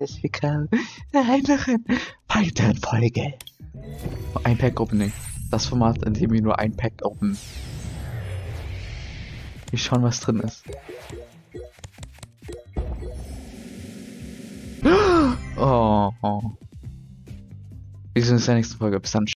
herzlich willkommen. Eine Python-Folge. Ein Pack-Opening. Das Format, in dem wir nur ein Pack open. Wir schauen, was drin ist. Oh. Wir sehen uns in der nächsten Folge. Bis dann.